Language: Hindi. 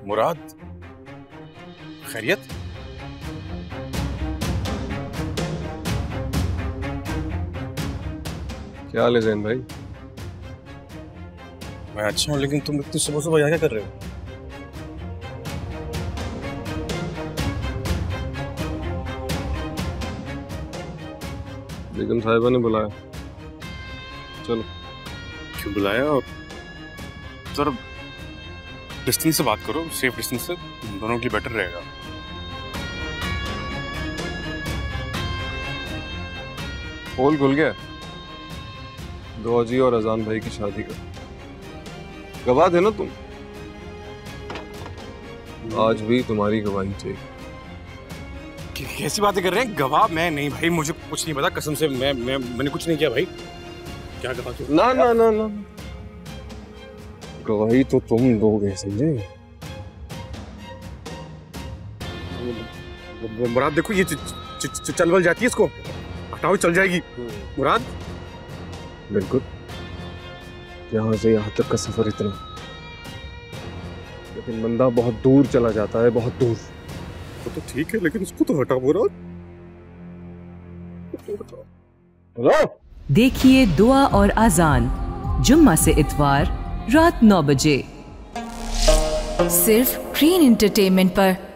मुराद, खैरियत? क्या हाल है जैन भाई? मैं अच्छा हूँ, लेकिन तुम इतनी सुबह सुबह यहाँ क्या कर रहे हो? बेगम साहिबा ने बुलाया। चलो। क्यों बुलाया? और जरा डिस्टेंस से बात करो, सेफ डिस्टेंस से, दोनों के लिए बेटर रहेगा। पोल खुल गया गौजी और अजान भाई की शादी का। गवाह थे ना तुम, आज भी तुम्हारी गवाही चाहिए। कैसी बातें कर रहे हैं? गवाह? मैं नहीं भाई, मुझे कुछ नहीं पता कसम से। मैंने कुछ नहीं किया भाई। क्या गवाह? ना ना ना ना, गवाही तो तुम दोगे, समझे? मुराद देखो, ये चल बल जाती है, इसको हटाओ, चल जाएगी। मुराद बिल्कुल, यहाँ से यहाँ तक का सफर इतना, लेकिन बंदा बहुत दूर चला जाता है, बहुत दूर। तो ठीक है, लेकिन इसको तो हटाओ मुराद। देखिए दुआ और आजान, जुम्मा से इतवार रात 9 बजे, सिर्फ ग्रीन एंटरटेनमेंट पर।